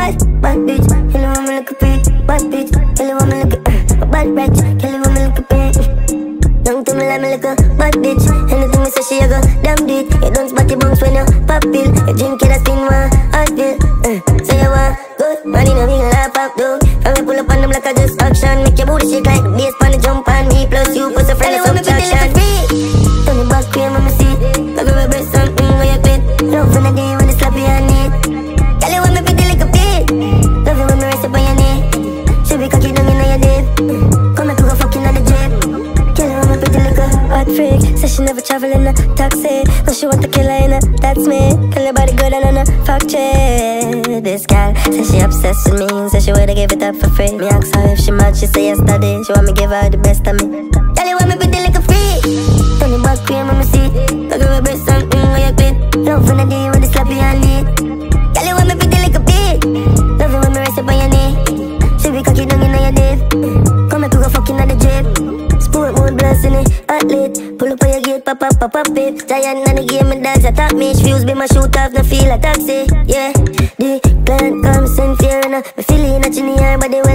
bad bitch. Kill you when me look a pig, bad bitch. Kill you when me look a bad bitch. Kill you when me look a pig. Don't tell me like me look a bad bitch. Anything me say she a go, damn do it. You don't spot your bones when you pop pill. You drink it a spin one, hot pill. Say you want good, money no me laugh up though. From me pull up on them like I just action. Make your booty shake like the bass pan the jump on me. Plus you put a friend of subtraction. Turn your back cream on me seat. Like a breast something where you fit. Love in the day when it's sloppy on it. Tell you when me pretty like a pig. Love you when me rest up on your knee. Should be cocky down in your dip. Come and cook a fucking on the drip. Kill her when me pretty like a hot freak. Says she never travel in a taxi. But she want to kill her in a, that's me. Kill your body good and on a factory. This girl says she obsessed with me. Says she woulda give it up for free. Me ask her if she mad, she say yesterday. She want me give her the best of me. Tell you when me pretty like a freak. Turn your back cream on me seat. Like a breast something where you quit. Love in the day when it's sloppy on it. Tell you when me pretty like a pig. Love you when me rest up on your knee. She be cocky down in your dip. Come and cook a fucking on the drip. Sport mode blast in it, athlete. Pull up on your gate, pop up, pop up it. Giant on the game, my dogs attack me. Fuse be my shoot off, no feel a taxi. Yeah, the client comes in fear and me feeling a chinny eye, but they